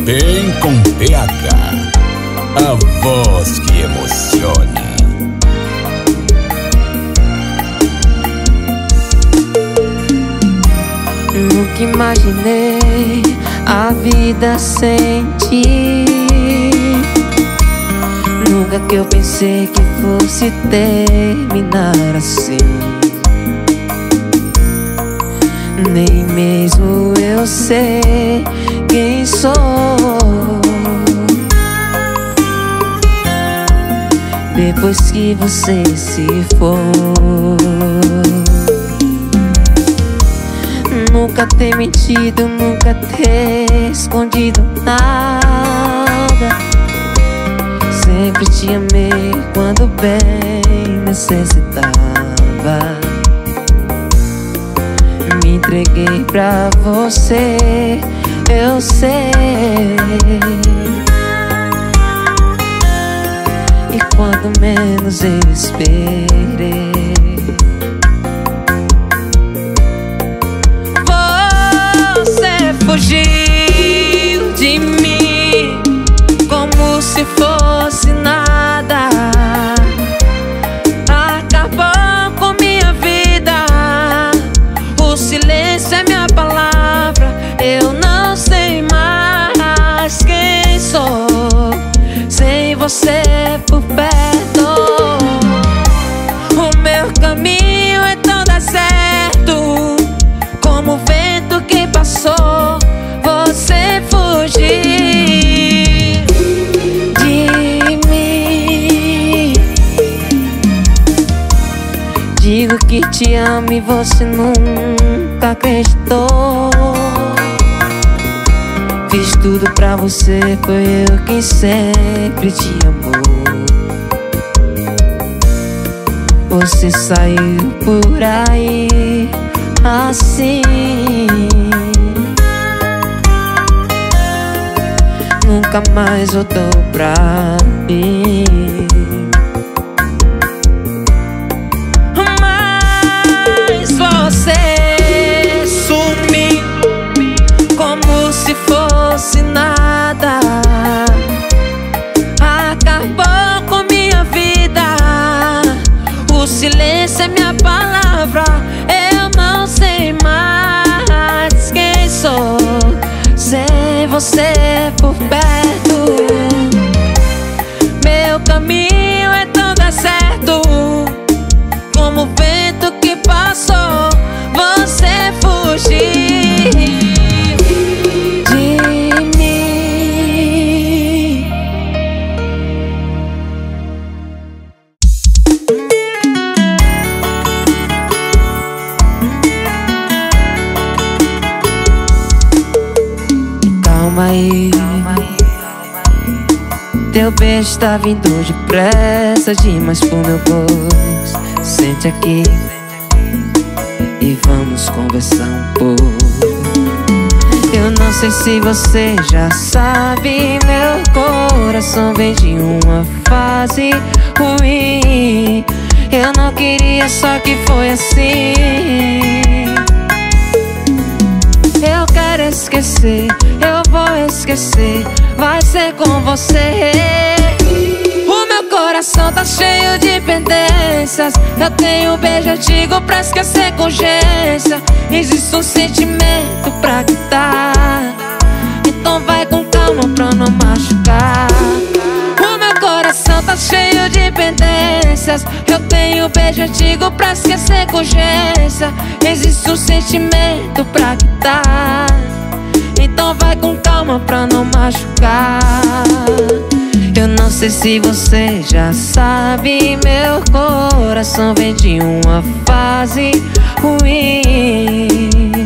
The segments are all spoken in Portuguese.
Bem com PH, a voz que emociona. Nunca imaginei a vida sem ti. Nunca que eu pensei que fosse terminar assim. Nem mesmo eu sei quem sou. Depois que você se for, nunca ter mentido, nunca ter escondido nada. Sempre te amei quando bem necessitava. Me entreguei pra você, eu sei. E quando menos eu esperei, você fugiu de mim como se fosse nada. Acabou com minha vida. O silêncio é minha palavra. Eu não sei mais quem sou sem você por perto. O meu caminho é tão deserto como o vento que passou. Você fugiu de mim. Digo que te amo e você nunca acreditou. Fiz tudo pra você, foi eu quem sempre te amou. Você saiu por aí assim. Nunca mais voltou pra mim. Mas você sumiu como se fosse nada. Acabou com minha vida. O silêncio é minha palavra. Eu não sei mais quem sou sem você por perto. Meu caminho é tão deserto como o vento que passou. Você fugiu de mim. Calma aí, teu beijo tá vindo depressa demais pro meu bolso. Sente aqui e vamos conversar um pouco. Eu não sei se você já sabe, meu coração vem de uma fase ruim. Eu não queria, só que foi assim. Eu quero esquecer, eu vou esquecer, vai ser com você. O meu coração tá cheio de pendências. Eu tenho um beijo antigo pra esquecer com urgência. Existe um sentimento pra quitar, então vai com calma pra não machucar. O meu coração tá cheio de pendências. Eu tenho um beijo antigo pra esquecer com urgência. Existe um sentimento pra quitar, então vai com calma pra não machucar. Eu não sei se você já sabe, meu coração vem de uma fase ruim.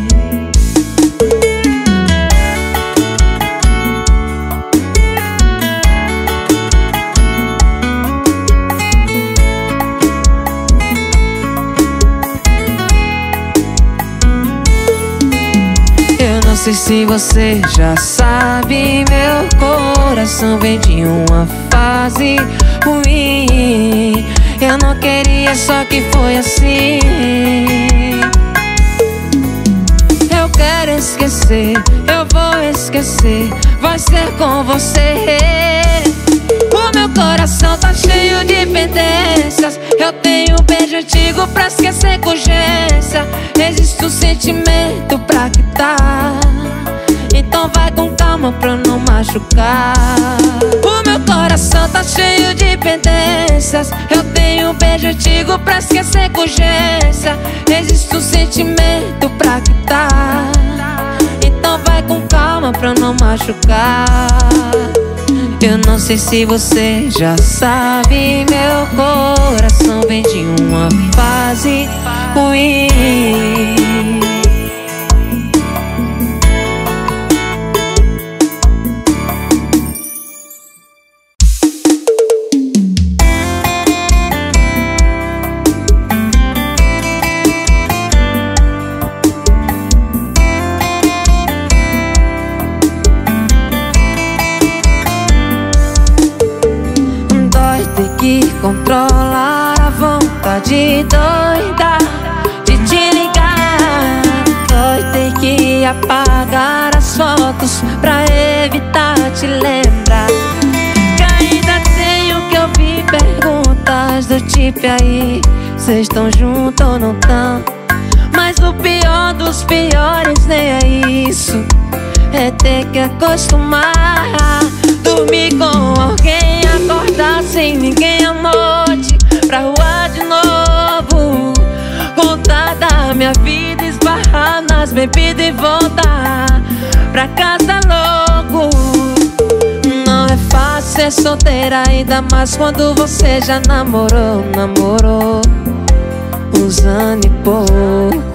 Não sei se você já sabe, meu coração vem de uma fase ruim. Eu não queria, só que foi assim. Eu quero esquecer, eu vou esquecer. Vai ser com você. O meu coração tá cheio de pendências. Eu tenho um beijo antigo pra esquecer com urgência. Existe um sentimento pra quitar, então vai com calma pra não machucar. O meu coração tá cheio de pendências. Eu tenho um beijo antigo pra esquecer com urgência. Existe um sentimento pra quitar, então vai com calma pra não machucar. Eu não sei se você já sabe, meu coração vem de uma fase ruim. Controlar a vontade doida de te ligar. Dói ter que apagar as fotos pra evitar te lembrar. Que ainda tenho que ouvir perguntas do tipo: e aí, cês estão juntos ou não tão? Mas o pior dos piores nem é isso, é ter que acostumar. Dormir com alguém, acordar sem ninguém à noite, pra rua de novo, contar da minha vida, esbarrar nas bebidas e voltar pra casa logo. Não é fácil ser solteira, ainda mais quando você já namorou uns anos e pouco.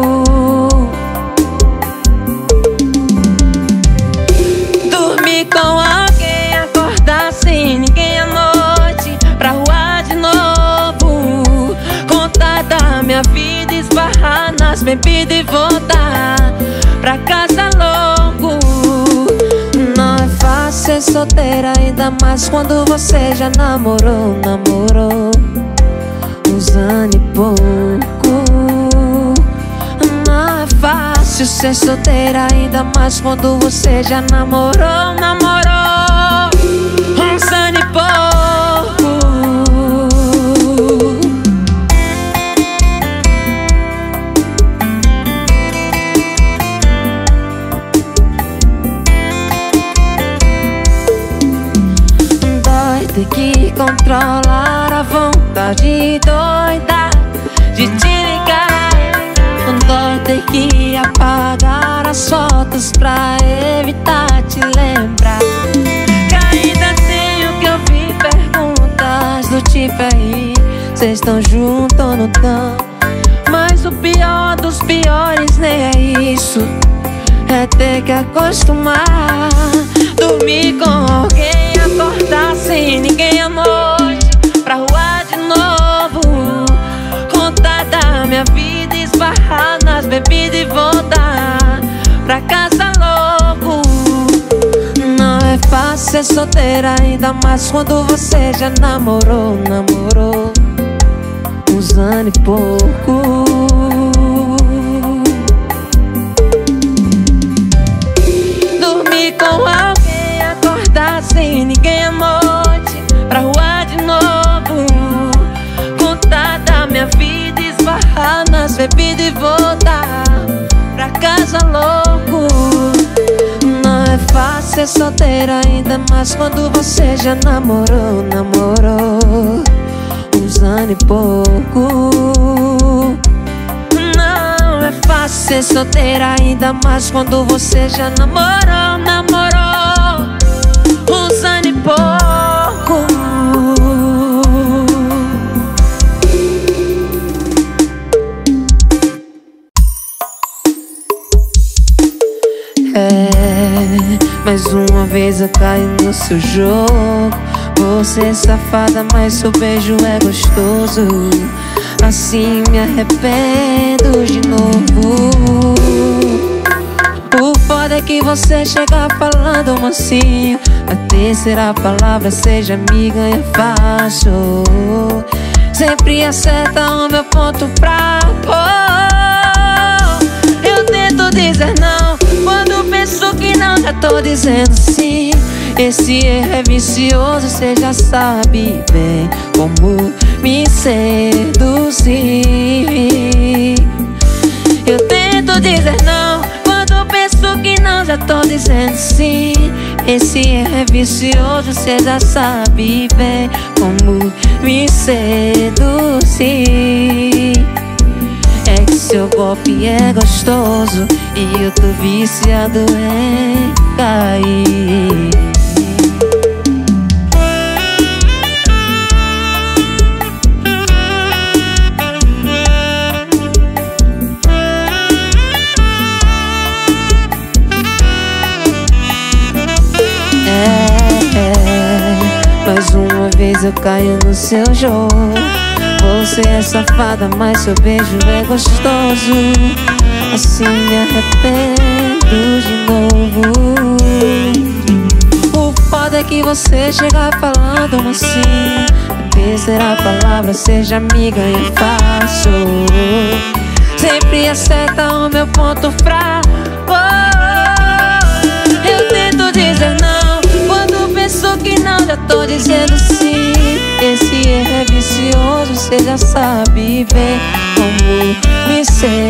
Dormir com alguém, acordar sem ninguém à noite, pra rua de novo, contar da minha vida, esbarrar nas bebidas e voltar pra casa logo. Não é fácil ser solteira, ainda mais quando você já namorou uns anos e pouco. Não é fácil ser solteira, ainda mais quando você já namorou uns anos e pouco. Dói ter que controlar a vontade doida de te ligar. Dói ter que apagar as fotos pra evitar te lembrar. Que ainda tenho que ouvir perguntas do tipo: aí, cês estão juntos ou não tão? Mas o pior dos piores nem é isso, é ter que acostumar. Dormir com alguém, acordar sem ninguém à noite, pra rua de novo, contar da minha vida, esbarrar nas bebidas e voltar pra casa logo. Não é fácil ser solteira, ainda mais quando você já namorou uns anos e pouco. Dormir com alguém, acordar sem ninguém à noite, pra rua de novo, contar da minha vida, esbarrar nas bebidas e voltar pra casa logo. Não é fácil ser solteira, ainda mais quando você já namorou uns anos e pouco. Não é fácil ser solteira, ainda mais quando você já namorou uns anos e pouco. Mais uma vez eu caí no seu jogo. Você é safada, mas seu beijo é gostoso. Assim me arrependo de novo. O foda é que você chega falando mansinho, a terceira palavra seja amiga é fácil. Sempre acerta o meu ponto fraco. Eu tento dizer não, tô dizendo sim. Esse erro é vicioso, cê já sabe bem como me seduzir. Eu tento dizer não quando penso que não, já tô dizendo sim. Esse erro é vicioso, cê já sabe bem como me seduzir. É que seu golpe é gostoso e eu tô viciado em cair. Mais uma vez eu caio no seu jogo. Você é safada, mas seu beijo é gostoso. Assim me arrependo de novo. O foda é que você chega falando assim. Esquecer a palavra, seja amiga e fácil. Sempre acerta o meu ponto fraco. Eu tento dizer não quando penso que não, já tô dizendo sim. Esse erro é vicioso, cê já sabe bem como me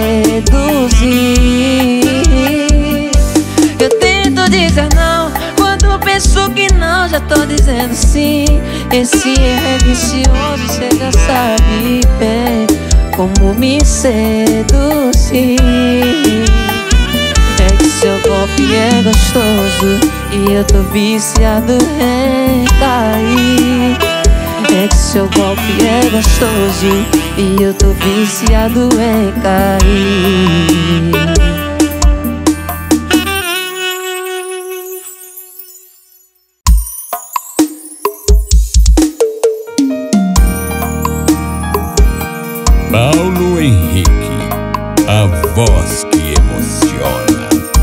seduzir. Eu tento dizer não quando penso que não, já tô dizendo sim. Esse erro é vicioso, cê já sabe bem como me seduzir. É que seu golpe é gostoso e eu tô viciado em cair. É que seu golpe é gostoso e eu tô viciado em cair. Paulo Henrique, a voz que emociona.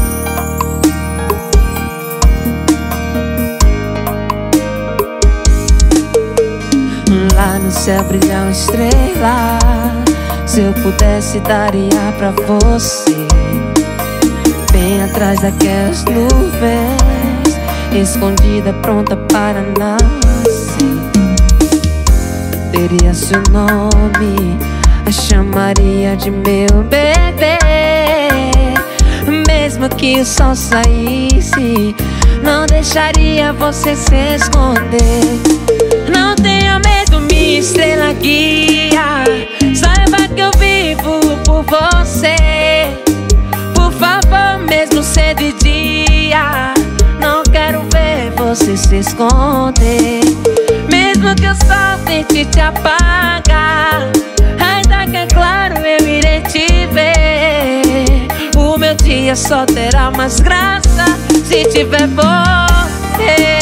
Lá no céu brilha uma estrela. Se eu pudesse daria pra você, bem atrás daquelas nuvens, escondida pronta para nascer. Teria seu nome, a chamaria de meu bebê. Mesmo que o sol saísse, não deixaria você se esconder. Não tenha medo, minha estrela guia. Saiba que eu vivo por você. Por favor, mesmo cedo e dia, não quero ver você se esconder. Mesmo que o sol tente te apagar, ainda que é claro eu irei te ver. O meu dia só terá mais graça se tiver você.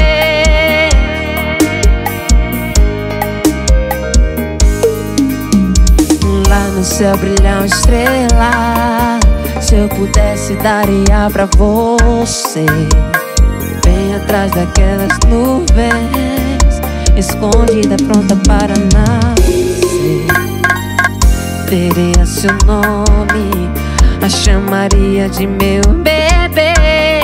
Lá no céu brilha uma estrela. Se eu pudesse daria pra você, bem atrás daquelas nuvens, escondida pronta para nascer. Teria seu nome, a chamaria de meu bebê.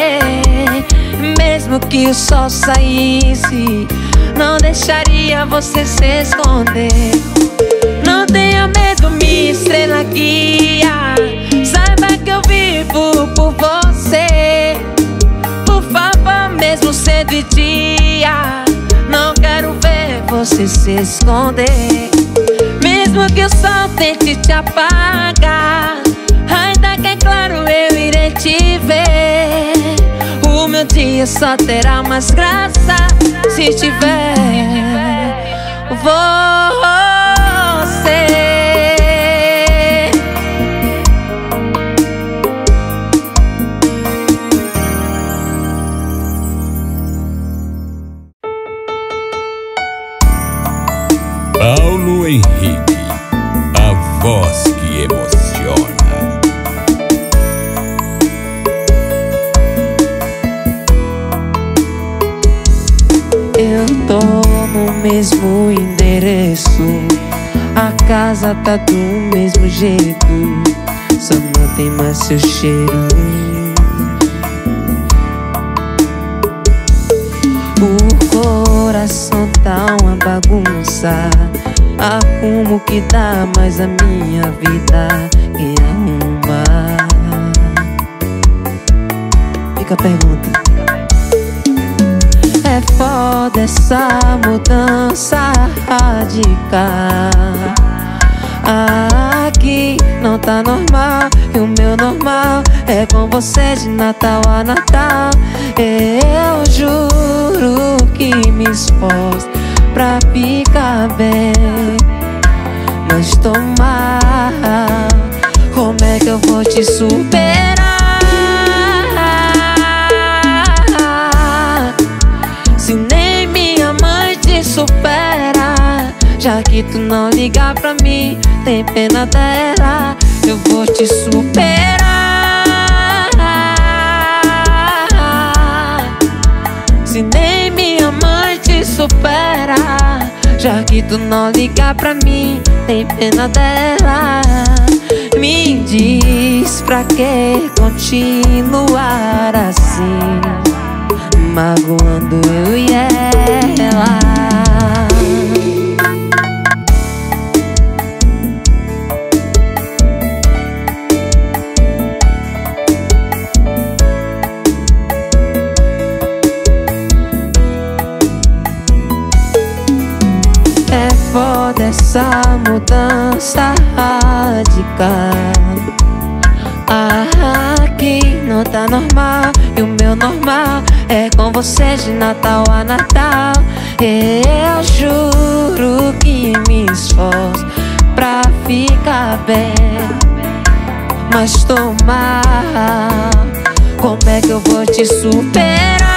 Mesmo que o sol saísse, não deixaria você se esconder. Não tenha medo, minha estrela guia. Saiba que eu vivo por você. Por favor, mesmo cedo e dia, não quero ver você se esconder. Mesmo que o sol tente te apagar, ainda que é claro eu irei te ver. O meu dia só terá mais graça se tiver você. Paulo Henrique, a voz que emociona. Eu tô no mesmo endereço, a casa tá do mesmo jeito, só não tem mais seu cheiro. coração tá uma bagunça. Arrumo que dá, mas a minha vida quem arruma? Fica a pergunta. É foda essa mudança radical. Aqui não tá normal, e o meu normal é com você de Natal a Natal. Eu juro que me esforço pra ficar bem, mas tô mal. Como é que eu vou te superar se nem minha mãe te supera? Já que tu não liga pra mim, tem pena dela. Eu vou te superar se nem minha mãe te supera. Já que tu não liga pra mim, tem pena dela. Me diz pra que continuar assim, magoando eu e ela. É foda essa mudança radical. Aqui não tá normal, e o meu normal é com você de Natal a Natal. Eu juro que me esforço pra ficar bem, mas tô mal. Como é que eu vou te superar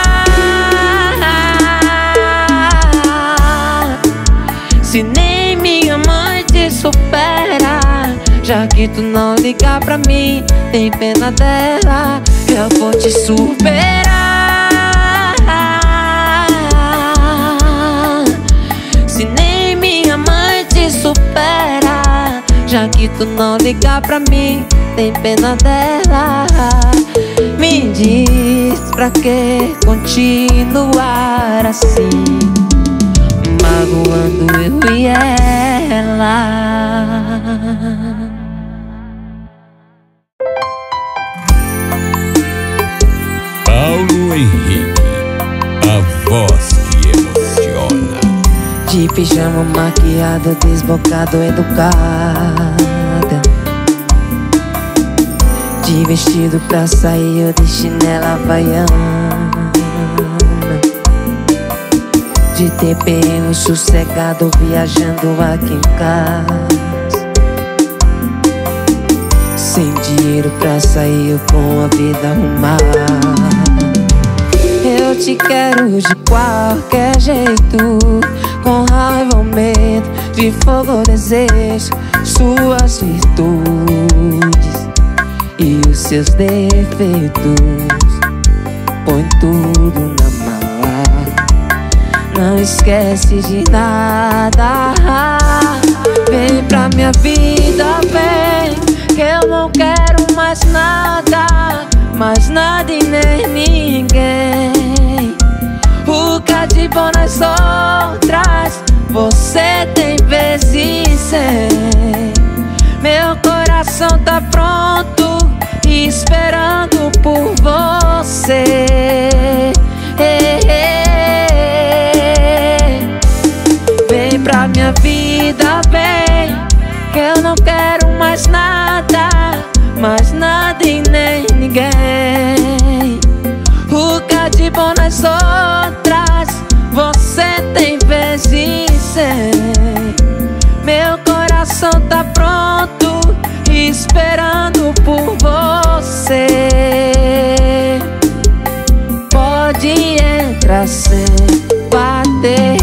se nem minha mãe te supera? Já que tu não liga pra mim, tem pena dela. Eu vou te superar se nem minha mãe te supera. Já que tu não liga pra mim, tem pena dela. Me diz pra que continuar assim, magoando eu e ela. Paulo Henrique, a voz que emociona. De pijama maquiada, desbocado, educada. De vestido pra sair, eu de chinela havaiana. De TPM sossegado, viajando aqui em casa. Sem dinheiro pra sair, com a vida arrumada. Eu te quero de qualquer jeito, com raiva ou medo, de fogo ou desejo, suas virtudes e os seus defeitos. Põe tudo na mala, não esquece de nada. Vem pra minha vida, vem, que eu não quero mais nada e nem ninguém. O que há de bom nas outras, você tem vezes sem. Meu coração tá pronto, esperando por você. Vem pra minha vida, vem, que eu não quero mais nada e nem ninguém. O que há de bom nas outras, você tem vezes sem. Meu coração tá pronto, esperando por você. Pode entrar sem bater.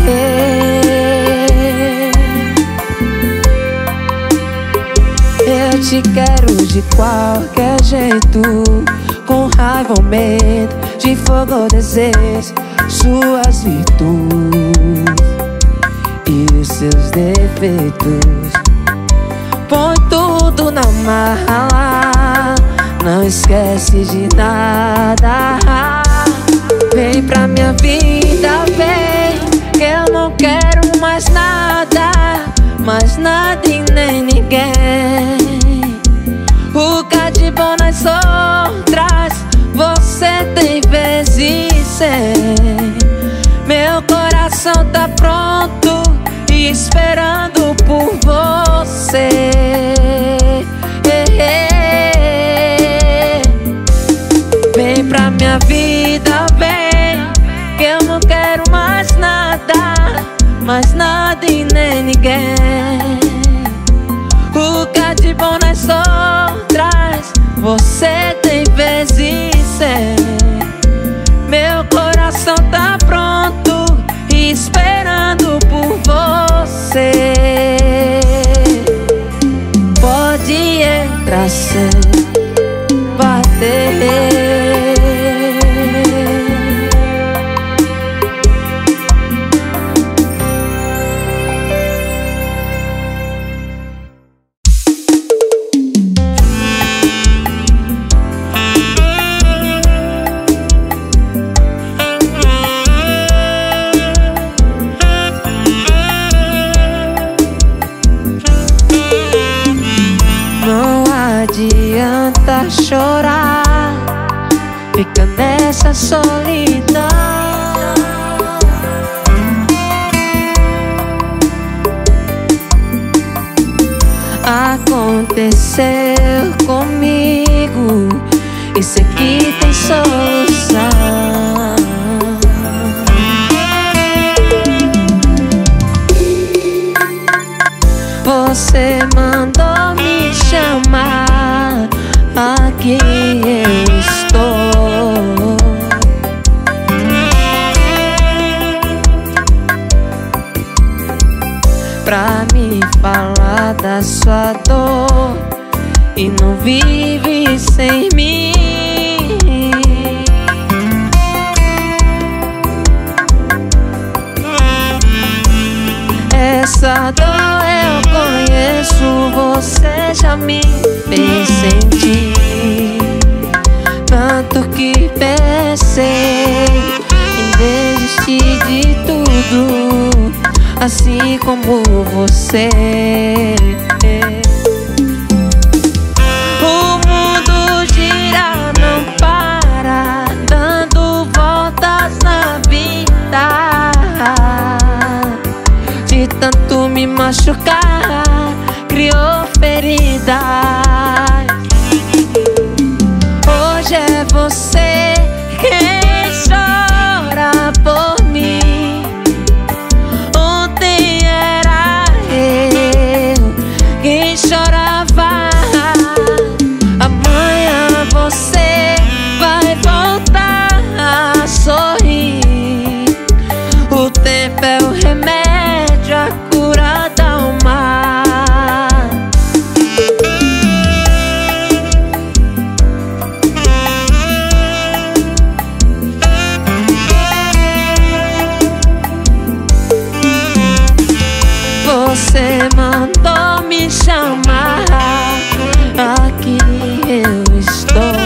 Eu te quero de qualquer jeito, com raiva ou medo, de fogo ou desejo, suas virtudes e os seus defeitos. Põe tudo na mala, não esquece de nada. Vem pra minha vida, vem, que quero mais nada e nem ninguém. O que há de bom nas outras você tem vezes sem. Meu coração tá pronto e esperando por você. Vem pra minha vida, vem, que eu não quero mais nada e nem ninguém. O que há de bom nas outras você tem vezes sem. Meu coração tá pronto e esperando por você. Pode entrar sem bater. Adianta chorar, fica nessa solidão. Aconteceu comigo, isso aqui tem solução. Você mandou me chamar, aqui eu estou. Pra me falar da sua dor e não vive sem mim. Essa dor eu conheço, você já me fez sentir. Tanto que pensei em desistir de tudo, assim como você. O mundo gira, não para, dando voltas na vida. De tanto me machucar, criou feridas. Hoje é você quem chora por mim. Ontem era eu quem chorava. Amanhã você vai voltar a sorrir. O tempo é o remédio, a cura da alma. Você mandou me chamar, aqui eu estou.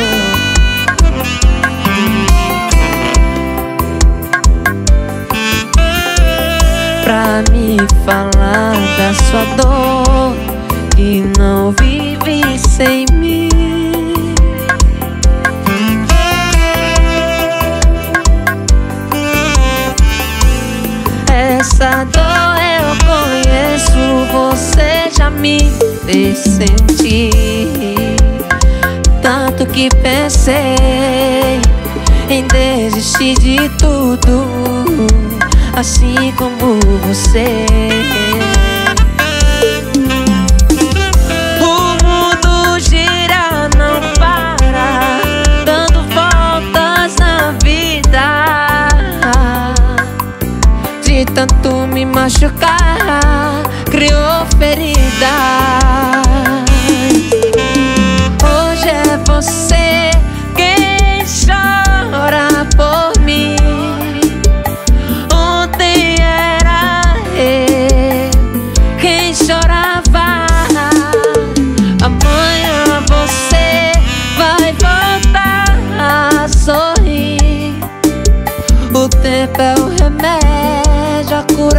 Pra me falar da sua dor e não vive sem mim. Essa dor eu conheço, você já me fez sentir. Tanto que pensei em desistir de tudo, assim como você. O mundo gira, não para, dando voltas na vida. De tanto me machucar, criou feridas. Hoje é você quem chora por mim. Ontem era eu quem chorava. Amanhã você vai voltar a sorrir. O tempo é o remédio, a cura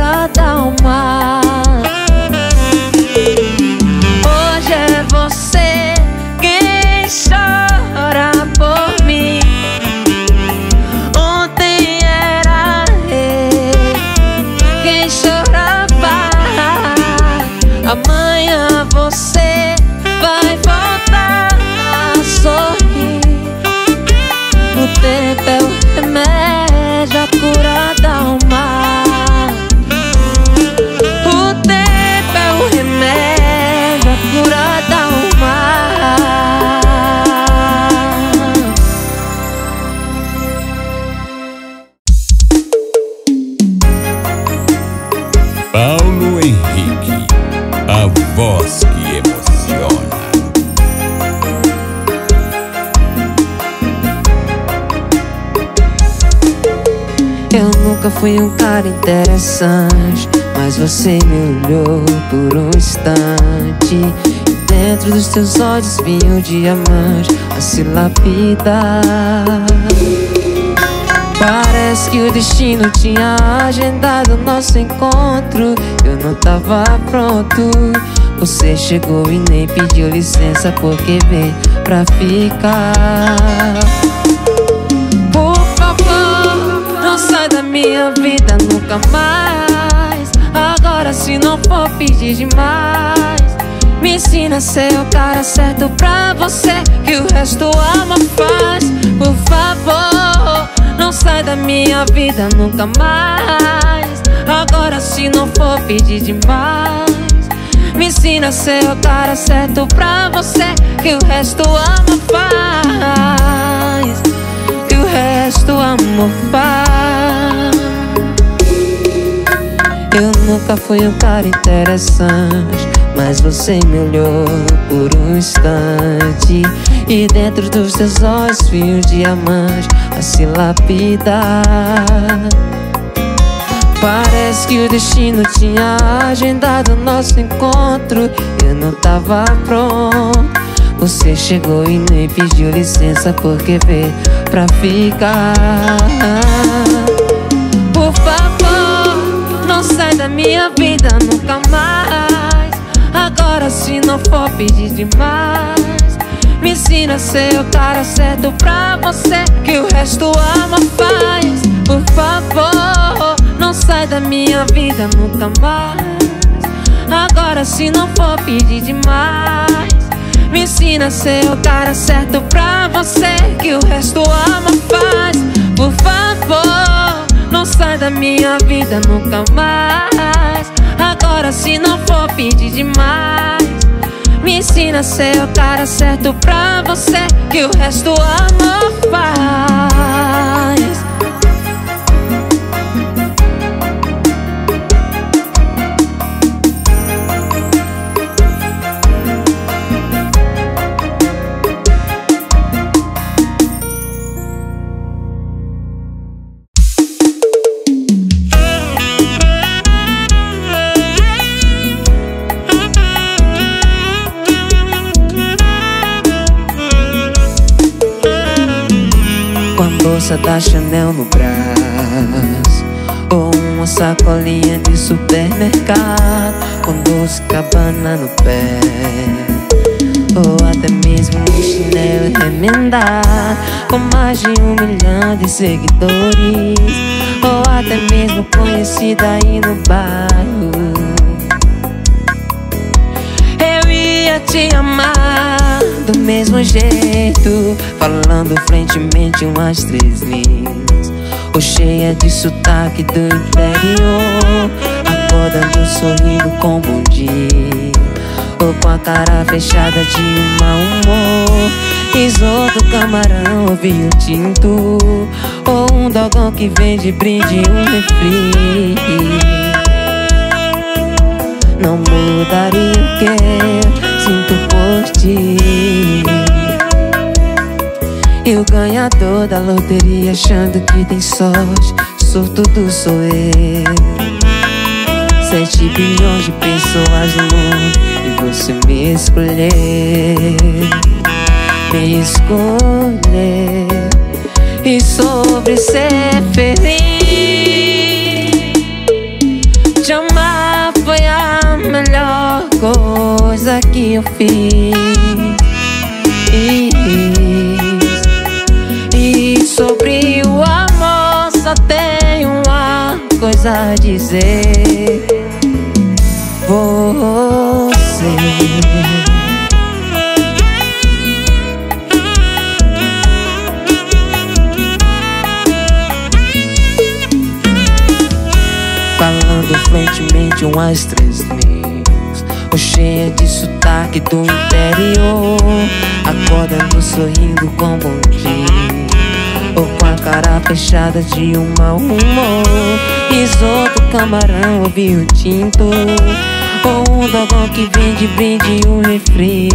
tempo é o remédio, a cura da alma. O tempo é o remédio, a cura da alma. Paulo Henrique, a voz que emociona. Eu nunca fui um cara interessante, mas você me olhou por um instante, e dentro dos teus olhos vi um diamante a se lapidar. Parece que o destino tinha agendado nosso encontro. Eu não tava pronto. Você chegou e nem pediu licença, porque veio pra ficar. Por favor, não sai da minha vida nunca mais. Agora, se não for pedir demais, me ensina a ser o cara certo pra você, que o resto o amor faz. Por favor, não sai da minha vida nunca mais. Agora, se não for pedir demais, me ensina a ser o cara certo pra você, que o resto o amor faz. Que o resto o amor faz. Eu nunca fui um cara interessante, mas você me olhou por um instante, e dentro dos teus olhos vi um diamante a se lapidar. Parece que o destino tinha agendado nosso encontro. Eu não tava pronto. Você chegou e nem pediu licença, porque veio pra ficar. Por favor, não sai da minha vida nunca mais. Agora, se não for pedir demais, me ensina a ser o cara certo pra você, que o resto o amor faz. Por favor, não sai da minha vida nunca mais. Agora, se não for pedir demais, me ensina a ser o cara certo pra você, que o resto o amor faz. Por favor, não sai da minha vida nunca mais. Agora, se não for pedir demais, me ensina a ser o cara certo pra você, que o resto o amor faz. Bolsa da Chanel no braço, ou uma sacolinha de supermercado com doce cabana no pé, ou até mesmo um chinelo remendado com mais de 1 milhão de seguidores, ou até mesmo conhecida aí no bairro. Eu ia te amar do mesmo jeito, falando frentemente umas 3 linhas, ou cheia de sotaque do interior, acordando sorrindo com bom dia, ou com a cara fechada de mau humor, risoto, camarão ou vinho tinto, ou um dogão que vem de brinde um refri. Não mudaria o que eu sinto por ti. E o ganhador da loteria achando que tem sorte, sortudo sou eu. 7 bilhões de pessoas no mundo e você me escolheu. Me escolheu. E sobre ser feliz, te amar foi a melhor coisa que eu fiz. E sobre o amor só tenho uma coisa a dizer: você. de umas 3 mix, ou cheia de sotaque do interior, acordando sorrindo com bom dia, ou com a cara fechada de um mau humor. Risoto, camarão ou vinho tinto, ou um dogão que vem de brinde e um refri.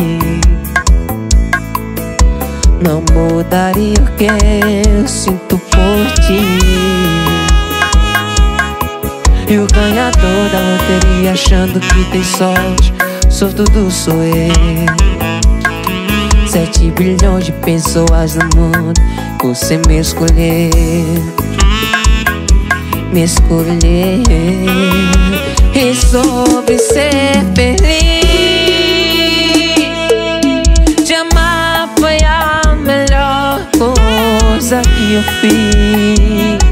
Não mudaria o que eu sinto por ti. E o ganhador da loteria achando que tem sorte, sortudo sou eu. 7 bilhões de pessoas no mundo, você me escolher. Me escolher. E sobre ser feliz, te amar foi a melhor coisa que eu fiz.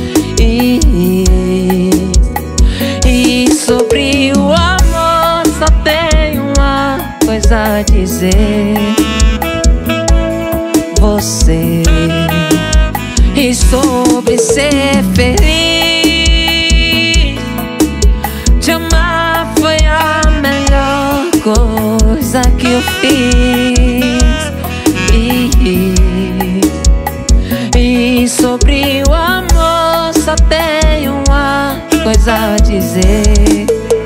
E sobre o amor só tenho uma coisa a dizer: você. E sobre ser feliz, te amar foi a melhor coisa que eu fiz. E sobre o amor só tenho uma coisa a dizer: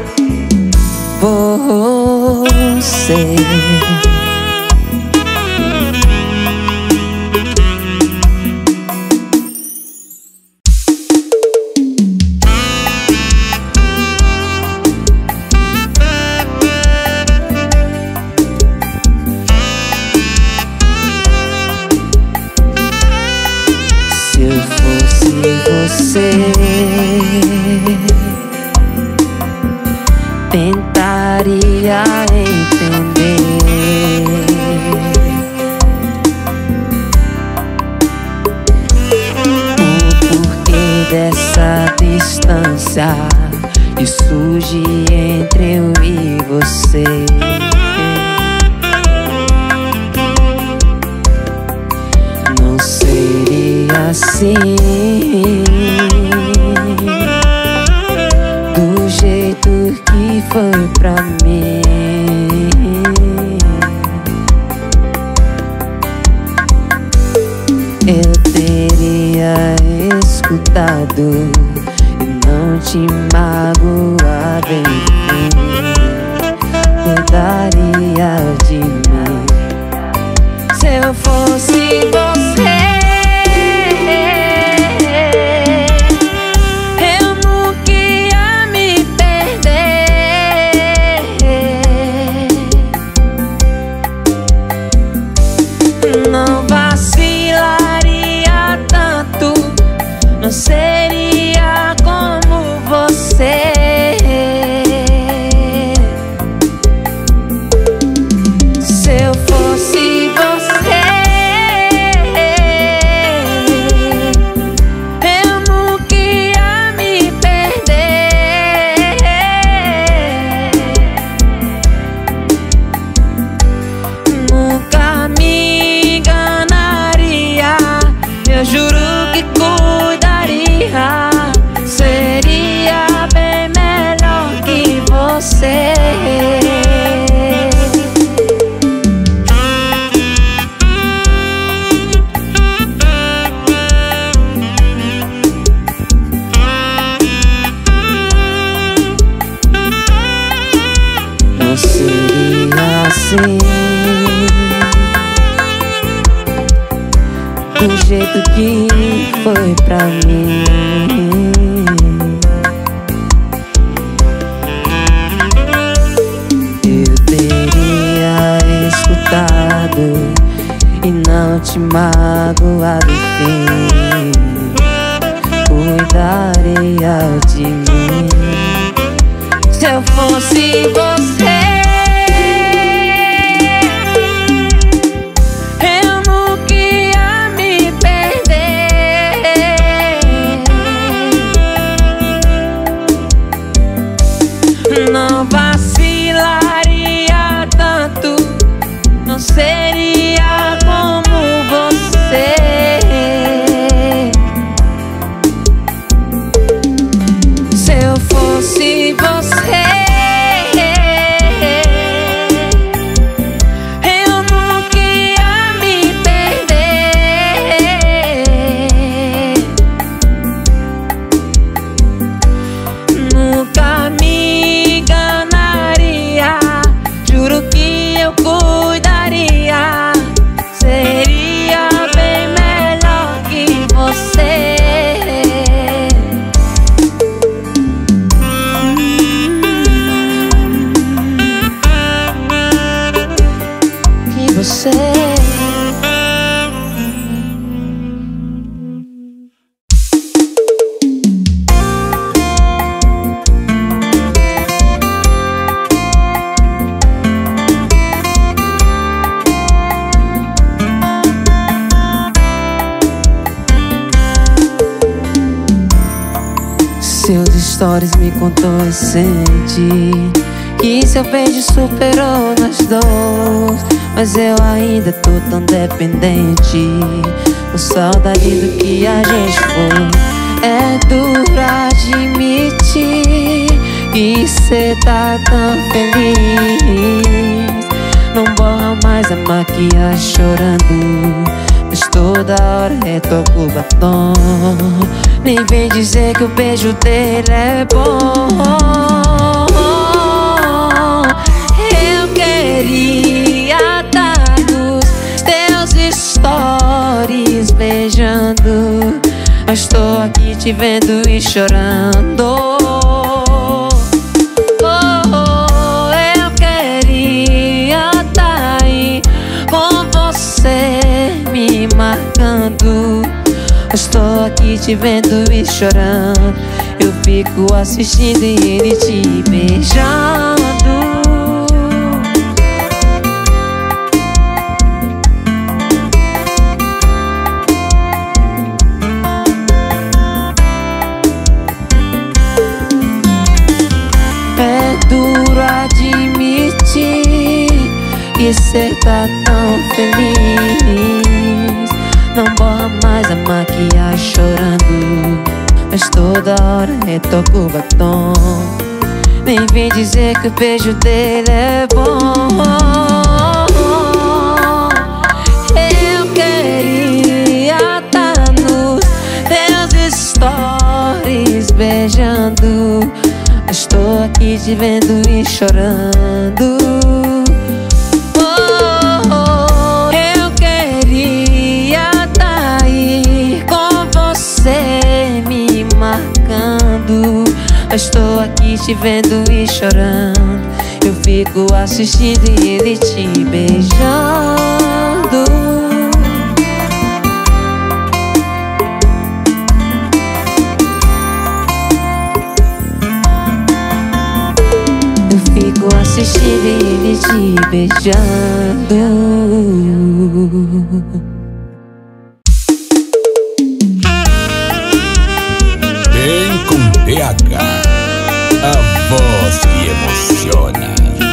você. Se eu fosse você, tentaria entender o porquê dessa distância que surge entre eu e você. Não seria assim, do jeito que foi pra mim. Eu teria escutado e não te magoado, enfim, cuidaria de mim. Se eu fosse você, eu nunca ia me perder. Não vacilaria tanto, não seria como você. Se eu fosse você, eu nunca ia me perder. Nunca me enganaria, eu juro que cuidaria. Seria bem melhor que você. Não seria assim, do jeito que foi pra mim. Eu teria escutado e não te magoado, enfim, cuidaria de mim. Se eu fosse você, eu nunca ia me perder. Não vacilaria tanto, não seria como você. Se eu fosse stories me contou recente que seu beijo superou nós dois, mas eu ainda tô tão dependente, com saudade do que a gente foi. É duro admitir que cê tá tão feliz. Não borra mais a maquiagem chorando, mas toda hora retoca o batom. Nem vem dizer que o beijo dele é bom. Eu queria estar nos teus stories beijando, mas tô aqui te vendo e chorando. Eu queria estar aí com você me marcando, mas tô aqui te vendo e chorando. Eu fico assistindo e ele te beijando. É duro admitir que cê tá tão feliz. Não borra mais a maquiagem chorando, mas toda hora retoca o batom. Nem vem dizer que o beijo dele é bom. Eu queria estar nos teus stories beijando, mas tô aqui te vendo e chorando. Eu queria estar aí com você me marcando, mas tô aqui te vendo e chorando. Eu fico assistindo e ele te beijando. Eu fico assistindo e ele te beijando. Bem com PH, a voz que emociona.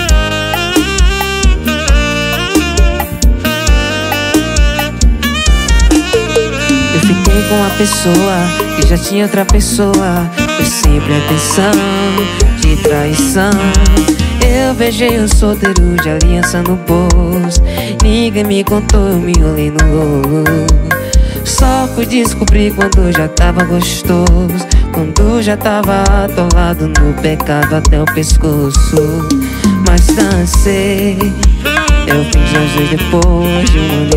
Eu fiquei com uma pessoa que já tinha outra pessoa. Foi sempre atenção de traição. Eu beijei o solteiro de aliança no bolso. Ninguém me contou, eu me enrolei no rolo. Só fui descobrir quando já tava gostoso, quando já tava atolado no pecado até o pescoço. Mas cansei, eu fiz nós dois depois de 1 ano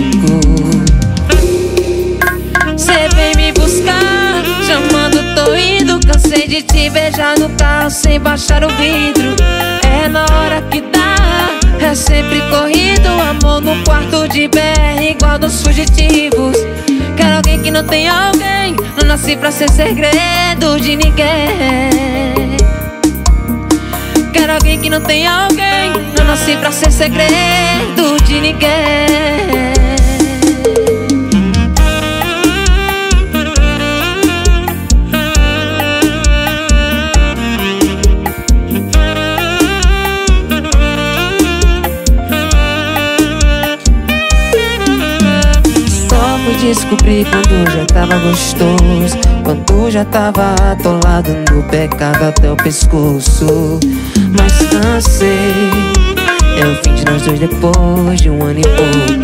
e pouco. Cê vem me buscar, chamando, tô indo. Cansei de te beijar no carro sem baixar o vidro. É na hora que dá, é sempre corrido. Amor no quarto de BR igual dos fugitivos. Quero alguém que não tem alguém. Não nasci pra ser segredo de ninguém. Quero alguém que não tem alguém. Não nasci pra ser segredo de ninguém. Descobri quando já tava gostoso, quando já tava atolado no pecado até o pescoço. Mas cansei, é o fim de nós dois depois de 1 ano e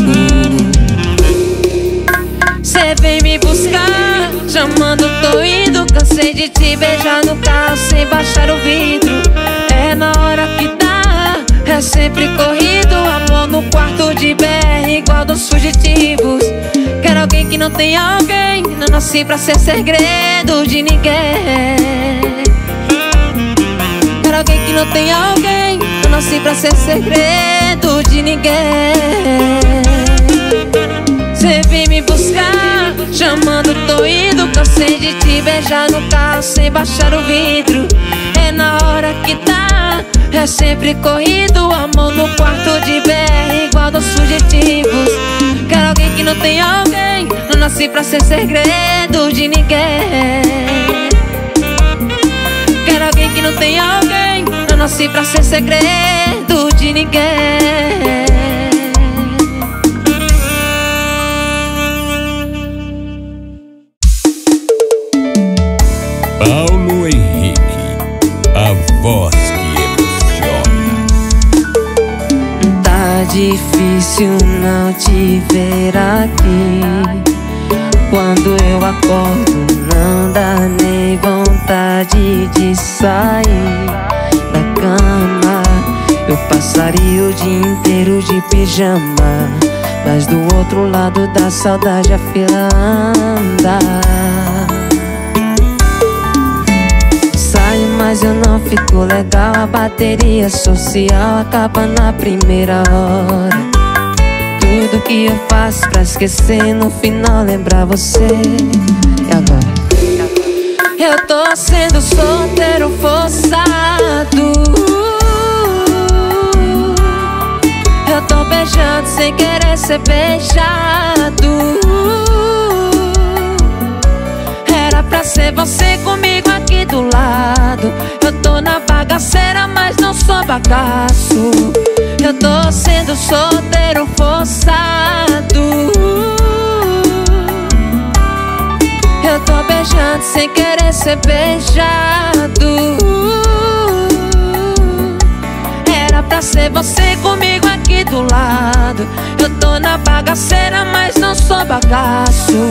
pouco. Cê vem me buscar, chamando, tô indo. Cansei de te beijar no carro sem baixar o vidro. É na hora que dá, é sempre corrido. Amor no quarto de BR igual dos fugitivos. Quero alguém que não tem alguém. Não nasci pra ser segredo de ninguém. Quero alguém que não tem alguém. Não nasci pra ser segredo de ninguém. Cê vem me buscar, chamando, tô indo. Cansei de te beijar no carro sem baixar o vidro. É na hora que dá, é sempre corrido. Amor no quarto de BR igual dos fugitivos. Quero alguém que não tem alguém. Não nasci pra ser segredo de ninguém. sei que não tem alguém. Eu nasci pra ser segredo de ninguém. Paulo Henrique, a voz que emociona. Tá difícil não te ver aqui. Quando eu acordo não dá nem vontade de sair da cama. Eu passaria o dia inteiro de pijama, mas do outro lado da saudade a fila anda. Saio, mas eu não fico legal. A bateria social acaba na primeira hora. Tudo que eu faço pra esquecer, no final lembrar você. E agora? Eu tô sendo solteiro forçado. Eu tô beijando sem querer ser beijado. Era pra ser você comigo aqui do lado. Eu tô na bagaceira, mas não sou bagaço. Eu tô sendo solteiro forçado. Eu tô beijando sem querer ser beijado. Era pra ser você comigo aqui do lado. Eu tô na bagaceira, mas não sou bagaço.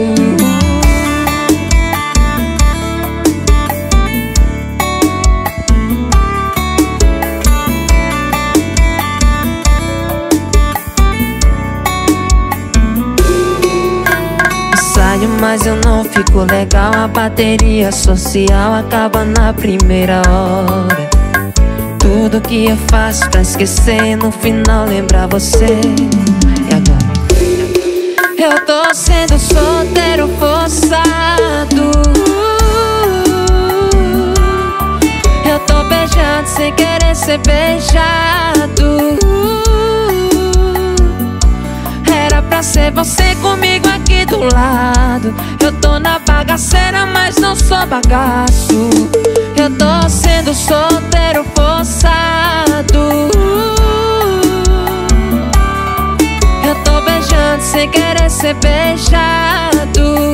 Mas eu não fico legal. A bateria social acaba na primeira hora. Tudo que eu faço pra esquecer, no final lembrar você. E agora? Eu tô sendo solteiro forçado. Eu tô beijando sem querer ser beijado. Era pra ser você comigo aqui do lado. Eu tô na bagaceira, mas não sou bagaço. Eu tô sendo solteiro forçado. Eu tô beijando sem querer ser beijado.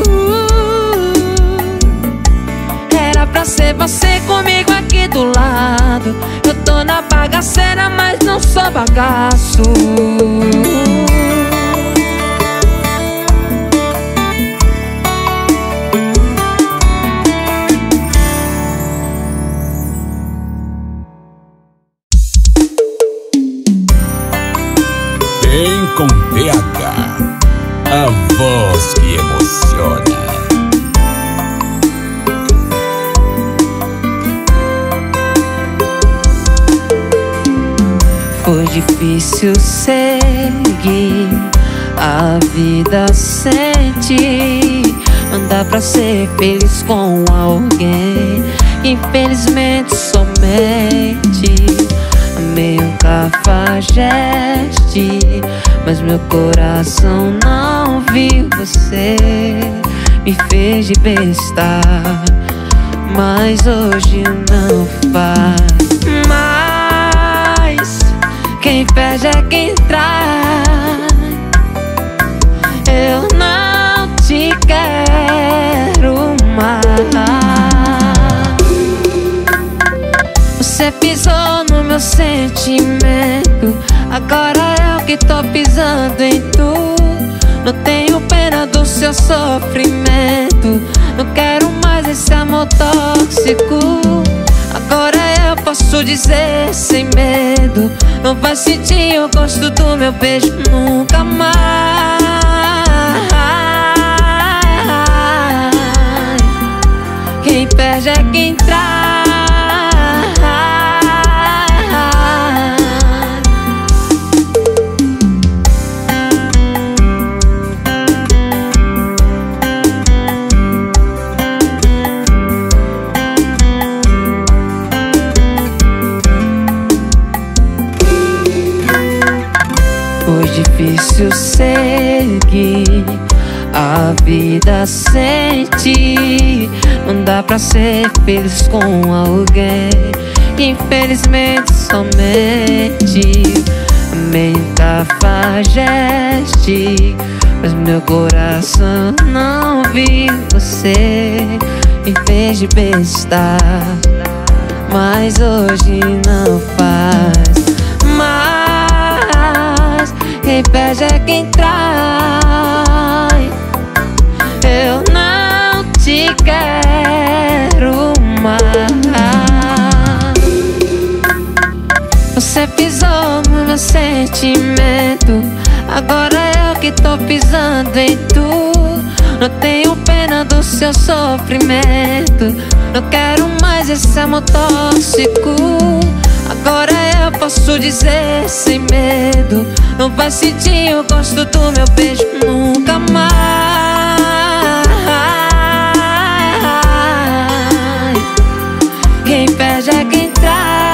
Era pra ser você comigo aqui do lado. Eu tô na bagaceira, mas não sou bagaço. Bem com PH, a voz que emociona. Foi difícil seguir a vida sem ti. Não dá pra ser feliz com alguém. Infelizmente somente amei um cafajeste, mas meu coração não viu você. Me fez de besta, mas hoje não faz. Mas quem perde é quem trai. Eu não te quero mais. Você pisou no meu sentimento, agora eu que tô pisando em tu. Não tenho pena do seu sofrimento, não quero mais esse amor tóxico. Agora eu posso dizer sem medo, não vai sentir o gosto do meu beijo nunca mais. Quem perde é quem traz. Foi difícil seguir a a vida sem ti. Não dá pra ser feliz com alguém, infelizmente somente a mente cafajeste, mas meu coração não viu você. Me fez de besta, mas hoje não faz mais. Quem perde é quem trai. Eu não te quero mais. Você pisou no meu sentimento, agora eu que tô pisando em tu. Não tenho pena do seu sofrimento, não quero mais esse amor tóxico. Agora eu posso dizer sem medo, não vai sentir o gosto do meu beijo nunca mais. Quem perde é quem traz.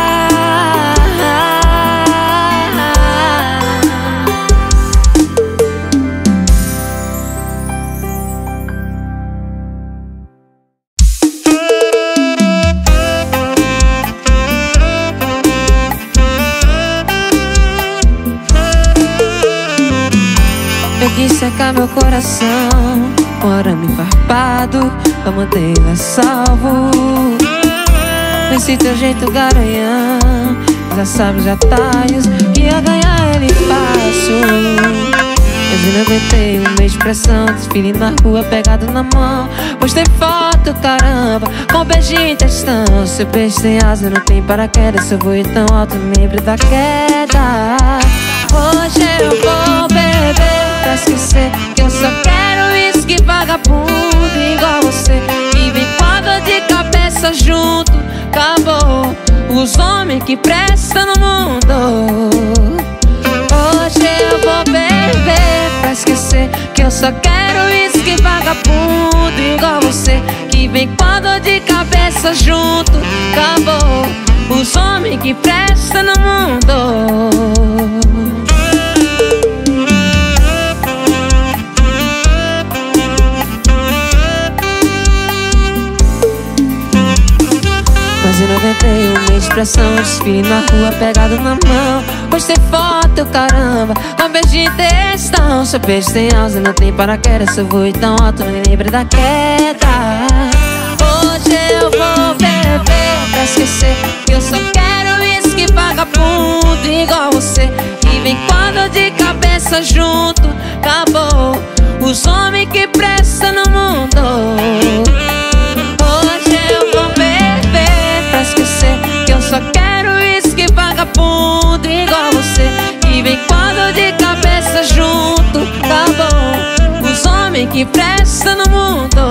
Eu quis secar meu coração com arame farpado pra mantê-lo a salvo. Esse teu jeito garanhão, já sabe os atalhos, que ia ganhar ele fácil. Mas eu não aguentei um mês de pressão, desfile na rua pegado na mão. Postei foto, caramba, com beijinho em testão. Seu beijo tem asa, não tem paraquedas. Se eu vou ir tão alto, lembre da queda. Hoje eu vou beber pra esquecer que eu só quero uísque vagabundo igual você, que vem com a dor de cabeça junto. Acabou os homens que prestam no mundo. Hoje eu vou beber pra esquecer que eu só quero uísque vagabundo igual você, que vem com a dor de cabeça junto. Acabou os homens que prestam no mundo. Mas eu não aguentei um mês de pressão, desfile na rua pegado na mão. Postei foto, caramba, com beijinho em textão. Seu beijo tem asa, não tem paraquedas. Se eu vou ir tão alto, nem lembre da queda. Hoje eu vou beber pra esquecer que eu só quero uísque vagabundo igual você, que vem com a dor de cabeça junto. Acabou os homens que prestam no mundo. Hoje eu vou beber pra esquecer que eu só quero uísque vagabundo igual você, que vem com a dor de cabeça junto. Acabou os homens que prestam no mundo.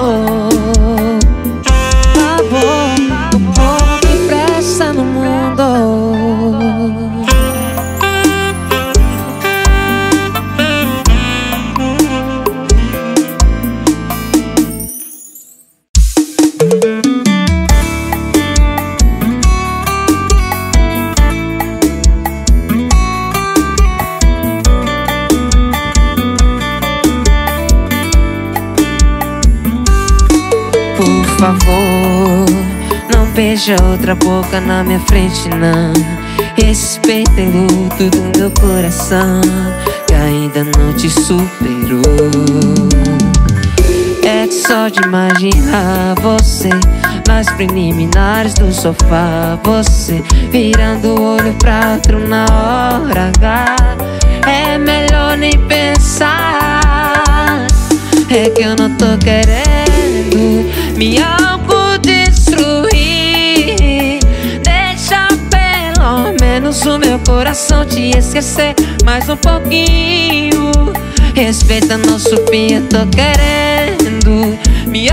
Acabou o povo que presta no mundo. Por favor, não beija outra boca na minha frente, não. Respeita o luto do meu coração, que ainda não te superou. É que só de imaginar você nas preliminares do sofá, você virando o olho pra outro na hora H, é melhor nem pensar. É que eu não tô querendo me autodestruir. Deixa pelo menos o meu coração te esquecer mais um pouquinho. Respeita nosso fim, eu tô querendo me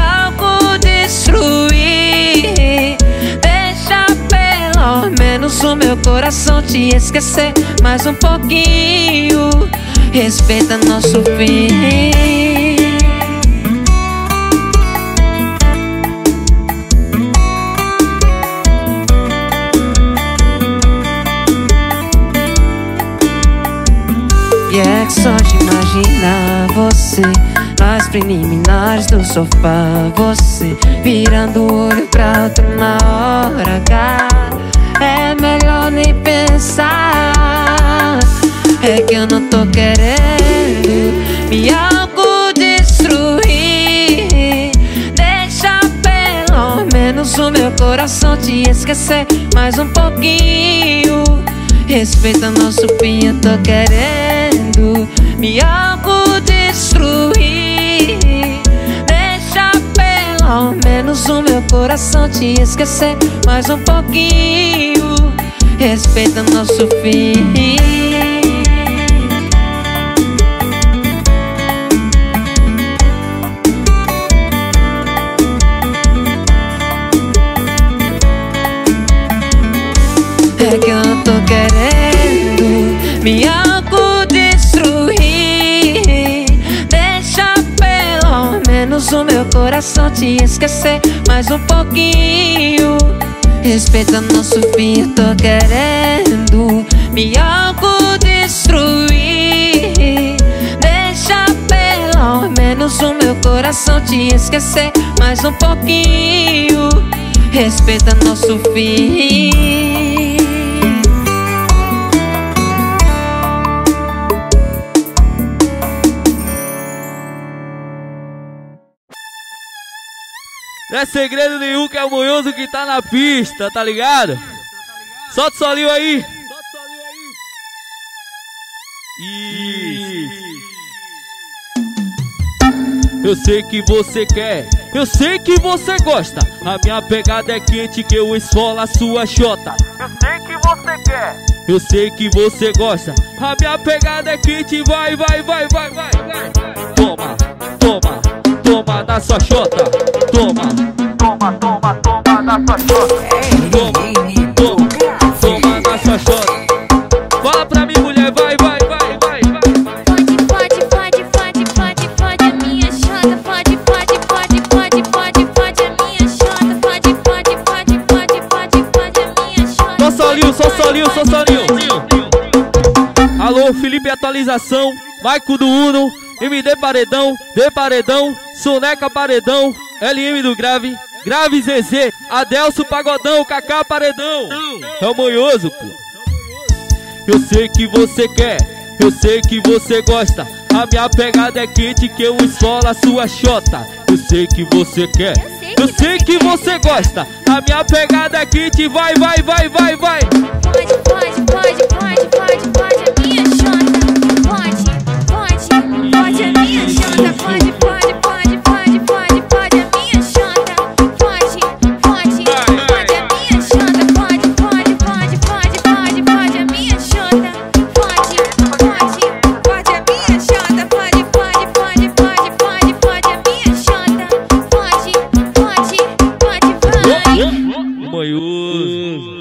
autodestruir. Deixa pelo menos o meu coração te esquecer mais um pouquinho. Respeita nosso fim. E é que só de imaginar você nas preliminares do sofá, você virando o olho pra outro na hora H. É melhor nem pensar, é que eu não tô querendo me autodestruir. Deixa pelo menos o meu coração te esquecer mais um pouquinho. Respeita nosso fim, eu tô querendo me autodestruir. Deixa pelo menos o meu coração te esquecer mais um pouquinho. Respeita nosso fim. É que eu não tô querendo me autodestruir. Deixa pelo menos o meu coração te esquecer mais um pouquinho. Respeita nosso fim, eu tô querendo me autodestruir. Deixa pelo menos o meu coração te esquecer mais um pouquinho. Respeita nosso fim. Não é segredo nenhum que é o Monhoso que tá na pista, tá ligado? Solta o solinho aí. Eu sei que você quer, eu sei que você gosta. A minha pegada é quente que eu esfolo a sua xota. Eu sei que você quer, eu sei que você gosta. A minha pegada é quente, vai, vai, vai, vai, vai, vai. Toma, toma, toma na sua xota. Toma, toma, toma, toma na sua xota. Toma, toma, toma na sua xota. Fala pra mim, mulher, vai, vai, vai, vai, vai. Pode a minha xota. Pode a minha xota. Pode a minha xota. Só solinho. Alô, Felipe Atualização, Maico do Uno, MD Paredão, D Paredão, Soneca Paredão, LM do Grave, Grave ZZ, Adelso Pagodão, Kaká Paredão. É o Monhoso, pô. Eu sei que você quer, eu sei que você gosta. A minha pegada é quente que eu esfolo a sua xota. Eu sei que você quer, eu sei que você gosta. A minha pegada é quente, vai, vai, vai, vai, vai. Pode a minha xota. Pode a minha xota. Pode a minha xota. Pode a minha xota. Pode a minha xota. Pode a minha xota. Monhoso.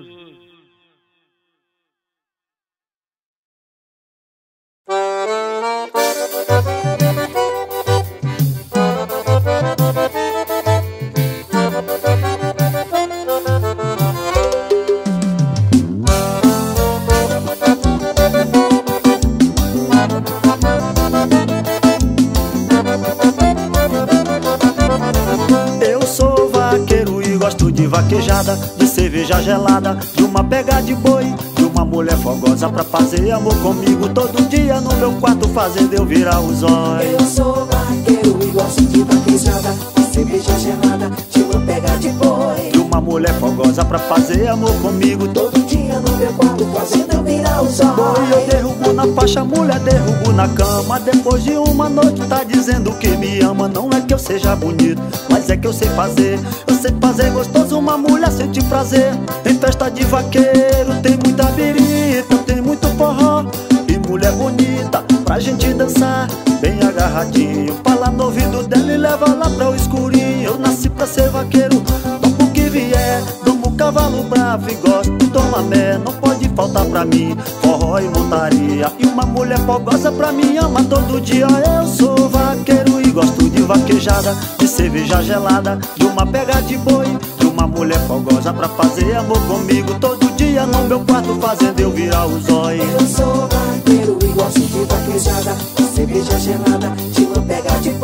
Vaquejada, de cerveja gelada, de uma pega de boi, de uma mulher fogosa pra fazer amor comigo todo dia no meu quarto, fazendo eu virar os olhos. Eu sou vaqueiro e gosto de vaquejada, de cerveja gelada, de uma pega de boi, de uma mulher fogosa pra fazer amor comigo todo dia no meu quarto, fazendo eu virar os olhos. Boi eu derrubo na faixa, mulher derrubo na cama. Depois de uma noite tá dizendo que me ama. Não é que eu seja bonito, mas é que eu sei fazer. Eu sei fazer gostoso, uma mulher sente prazer. Em festa de vaqueiro tem muita birita, tem muito forró e mulher bonita pra gente dançar bem agarradinho. Fala no ouvido dela e leva lá pra o escurinho. Eu nasci pra ser vaqueiro, topo o que vier, domo cavalo bravo e gosto de tomamé. Não pode faltar pra mim forró e montaria, e uma mulher fogosa pra mim ama todo dia. Eu sou vaqueiro e gosto de vaquejada, de cerveja gelada, de uma pega de boi, de uma mulher fogosa pra fazer amor comigo todo dia no meu quarto, fazendo eu virar os olhos. Eu sou vaqueiro e gosto de vaquejada, de cerveja gelada, de uma pega de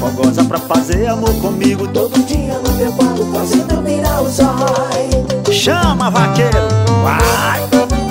fogosa pra fazer amor comigo Todo dia no meu quarto fazendo eu virar o zóio. Chama, vaqueiro, vai!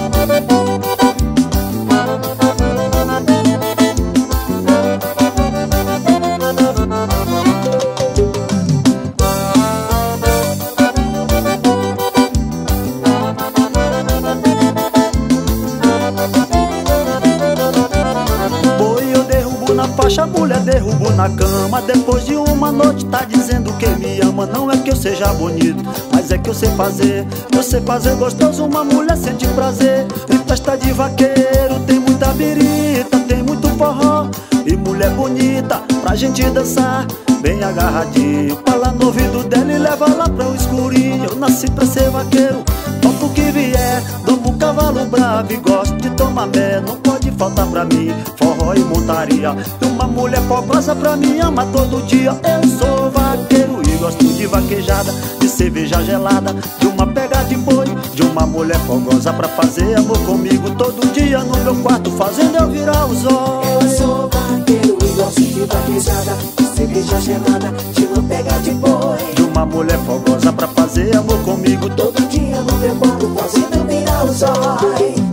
Faixa, mulher derrubo na cama. Depois de uma noite tá dizendo que me ama. Não é que eu seja bonito, mas é que eu sei fazer. Eu sei fazer gostoso, uma mulher sente prazer. Em festa de vaqueiro tem muita birita, tem muito forró e mulher bonita pra gente dançar bem agarradinho. Fala no ouvido dela e leva lá pra o escurinho. Eu nasci pra ser vaqueiro, topo o que vier. Domo um cavalo bravo e gosto de tomar mé. Não pode faltar pra mim forró e montaria. E uma mulher fogosa pra mim ama todo dia. Eu sou vaqueiro e gosto de vaquejada, de cerveja gelada, de uma pega de boi, de uma mulher fogosa pra fazer amor comigo todo dia no meu quarto, fazendo eu virar os olhos. Eu sou vaqueiro e gosto de vaquejada, de cerveja gelada, de uma pega de boi, de uma mulher fogosa pra fazer amor comigo todo dia no meu quarto, fazendo eu virar os olhos.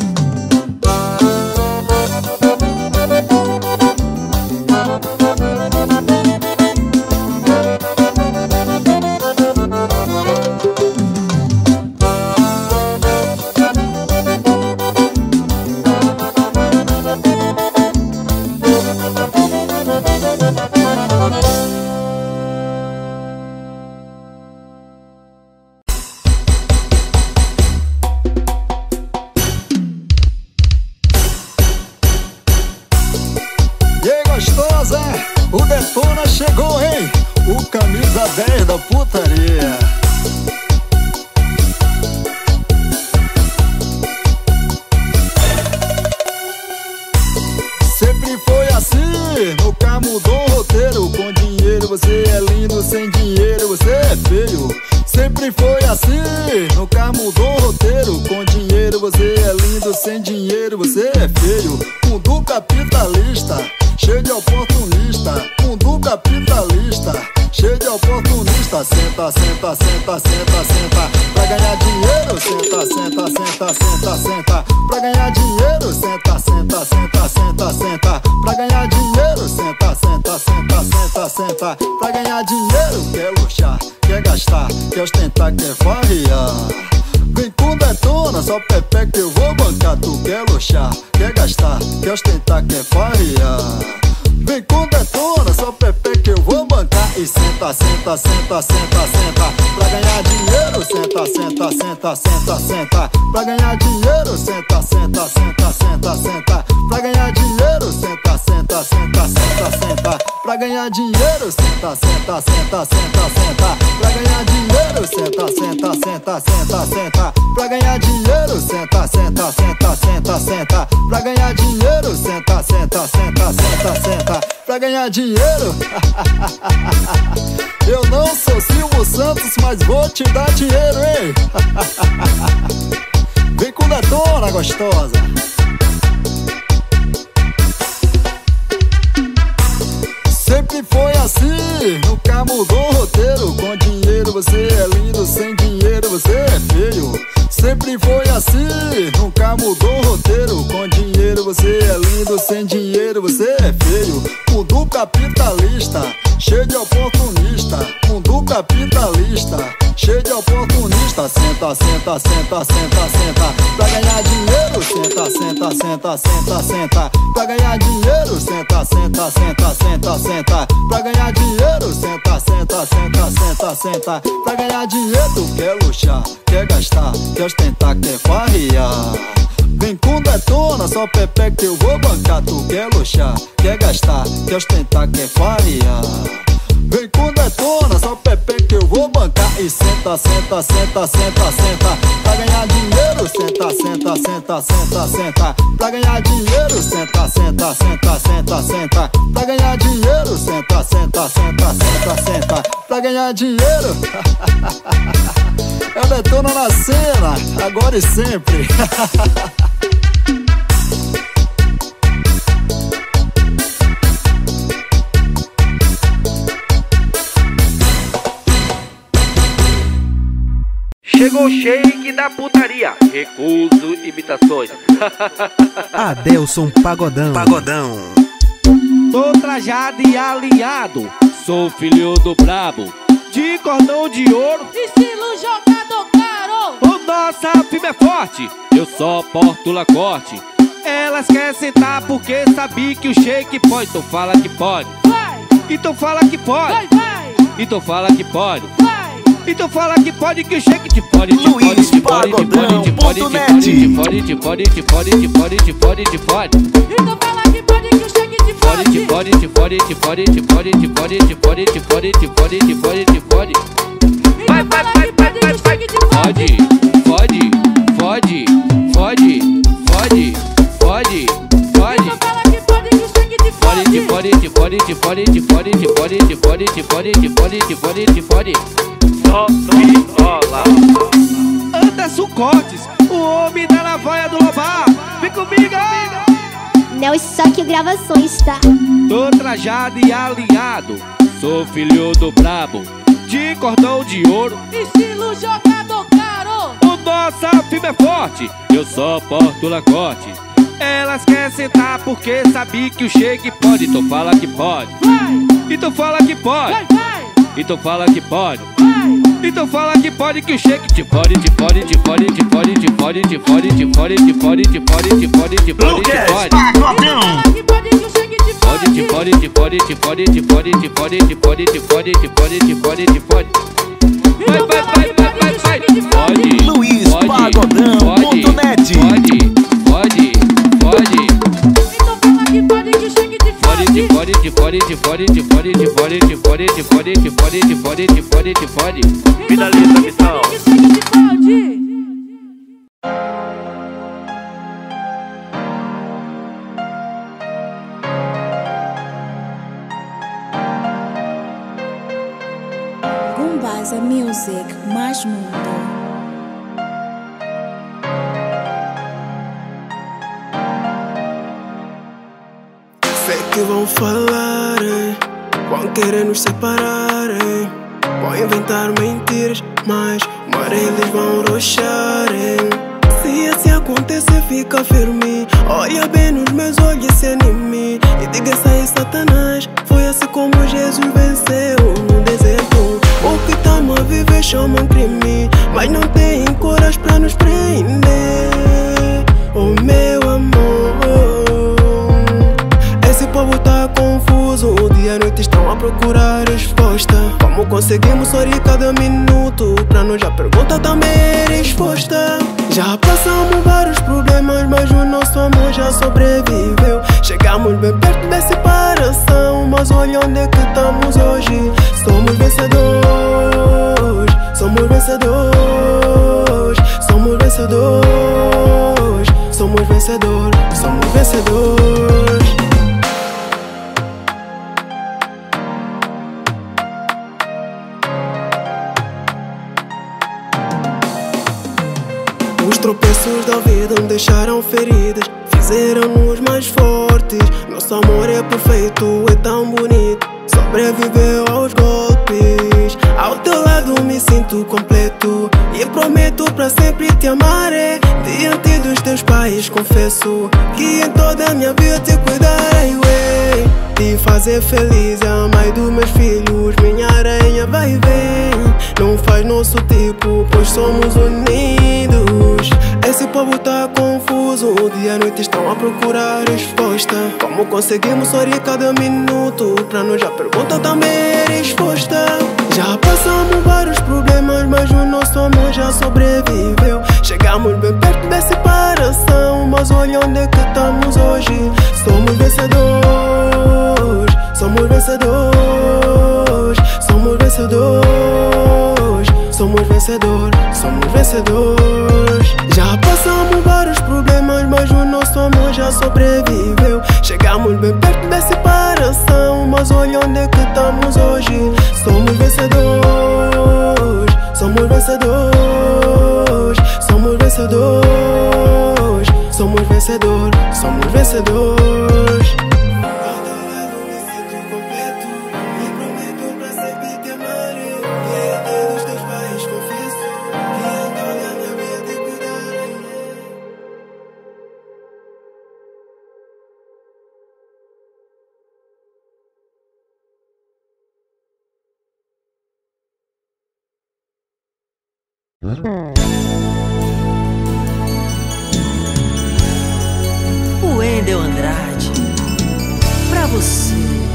O Detona chegou, hein? O camisa 10 da putaria. Sempre foi assim, nunca mudou o roteiro. Com dinheiro você é lindo, sem dinheiro você é feio. Sempre foi assim, nunca mudou o roteiro. Com dinheiro você é lindo, sem dinheiro você é feio. Mundo capitalista, cheio de oportunista, mundo capitalista, cheio de oportunista. Senta, senta, senta, senta, senta, pra ganhar dinheiro. Senta, senta, senta, senta, senta, pra ganhar dinheiro. Senta, senta, senta, senta, senta, pra ganhar dinheiro. Senta, senta, senta, senta, senta, pra ganhar dinheiro. Quer luxar, quer gastar, quer ostentar, quer farrear. Vem com Detona, só Pepe que eu vou bancar. Tu quer luxar, quer gastar, quer ostentar, quer farrear. Vem com Detona, só Pepe que eu vou bancar. E senta, senta, senta, senta, senta, pra ganhar dinheiro. Senta, senta, senta, senta, senta, pra ganhar dinheiro. Senta, senta, senta, senta, senta, pra ganhar dinheiro. Senta, senta, senta, senta, senta, pra ganhar dinheiro. Senta, senta, senta, senta, senta, pra ganhar dinheiro. Senta, senta, senta, senta, senta, pra ganhar dinheiro. Senta, senta, senta, senta, senta, pra ganhar dinheiro. Senta, senta, senta, senta, senta, pra ganhar dinheiro. Eu não sou Silvio Santos, mas vou te dar dinheiro, hein? Vem com Detona, gostosa. Sempre foi assim, nunca mudou o roteiro. Com dinheiro você é lindo, sem dinheiro você é feio. Sempre foi assim, nunca mudou o roteiro. Com dinheiro você é lindo, sem dinheiro você é feio. Mundo capitalista, cheio de oportunista. Mundo capitalista, cheio de oportunista. Senta, senta, senta, senta, senta, pra ganhar dinheiro. Senta, senta, senta, senta, senta, pra ganhar dinheiro. Senta, senta, senta, senta, senta, pra ganhar dinheiro. Senta, senta, senta, senta, senta, pra ganhar dinheiro. Tu quer luxar, quer gastar, quer ostentar, quer farrear. Vem com Detona, só Pepe que eu vou bancar. Tu quer luxar, quer gastar, quer ostentar, quer farrear. Vem com Detona, só Pepe que eu vou bancar. E senta, senta, senta, senta, senta, pra ganhar dinheiro. Senta, senta, senta, senta, senta, pra ganhar dinheiro. Senta, senta, senta, senta, senta, pra ganhar dinheiro. Senta, senta, senta, senta, senta, pra ganhar dinheiro. É o Detona na cena, agora e sempre. Chegou o shake da putaria, recuso imitações. Adelson Pagodão. Tô trajado e alinhado, sou filho do brabo, de cordão de ouro, estilo jogador caro. o nossa firma é forte, eu só porto Lacoste. Elas querem sentar porque sabe que o shake pode. Então fala que pode, Vai, então fala que pode, vai, vai, então fala que pode, vai. então fala que pode, que o shake te pode, te pode, Luiz te pode, te pode, te pode, te pode, te pode, te pode, te pode, te pode, te pode, te pode. Então fala que pode, que o shake te Pode, te pode. pode, te pode, te pode, te pode, te pode, te pode, te pode, te pode, te pode, te pode. Vai, vai, vai, vai, vai, vai. Fode, fode, fode, fode, fode, fode, fode. Então fala que pode, que o shake te Pode, te pode. pode, te pode, te pode, te pode, te pode, te pode, te pode, te pode, te pode, te pode. Só no rola. Anderson Cortes, o homem da navalha do Lobar. Vem comigo, Não, só que gravações, tá? tô trajado e alinhado, sou filho do brabo, de cordão de ouro. Estilo jogador caro. O nossa firma é forte, eu só porto Lacoste. Elas querem sentar porque sabe que o shake pode. Então fala que pode, Vai, então fala que pode, vai, vai, então fala que pode, vai. então fala que pode, que o shake te pode, te pode, te pode, te pode, te pode, te pode, te pode, te pode, te pode, te pode, te pode, te pode. Então fala que pode, que o shake te Pode, te pode. pode, te pode, te pode, te pode, te pode, te pode, te pode, te pode, te pode, te pode. Vai, vai, vai, vai, vai, vai. Pode, Luiz pode, Pagodão.net. pode, pode, pode. Então fala que pode, que o shake te Pode, te pode. pode, te pode, te pode, te pode, te pode, te pode, te pode, te pode, te pode, te pode, te pode. Finaliza a missão. Que o shake te pode. Gumbasa Music, mais mundo. Sei que vão falar, vão querer nos separar, vão inventar mentiras, mas uma hora eles vão roxar. Se assim acontecer, fica firme, olha bem nos meus olhos e se anime, e diga isso aí, Satanás, foi assim como Jesus venceu no deserto. O que estamos a viver chama um crime, mas não tem coragem pra nos prender. Oh meu amor, esse povo tá confuso, o dia e a noite estão a procurar resposta. Como conseguimos sorrir cada minuto, pra nós a pergunta também é resposta. Já passamos vários problemas, mas o nosso amor já sobreviveu. Chegamos bem perto da separação, mas olha onde é que estamos hoje. Somos vencedores, somos vencedores, somos vencedores, somos vencedores, somos vencedores. Os tropeços da vida me deixaram feridas, fizeram-nos mais fortes. Nosso amor é perfeito, é tão bonito, sobreviveu aos golpes. Ao teu lado me sinto completo e prometo pra sempre te amar. Diante dos teus pais confesso que em toda a minha vida te cuidarei, te fazer feliz, a mãe dos meus filhos, minha aranha vai e vem. Não faz nosso tipo, pois somos unidos. Esse povo tá confuso, o dia e a noite estão a procurar resposta. Como conseguimos sorrir cada minuto, pra nós a pergunta também é resposta. Já passamos vários problemas, mas o nosso amor já sobreviveu. Chegamos bem perto da separação, mas olha onde é que estamos hoje. Somos vencedores, somos vencedores, somos vencedores, somos vencedores, somos vencedores. Já passamos vários problemas, mas o nosso amor já sobreviveu. Chegamos bem perto da separação, mas olha onde é que estamos hoje. Somos vencedores, somos vencedores, somos vencedores, somos vencedores, somos vencedores. Diante dos teus pais confesso que em Wendel Andrade, pra você.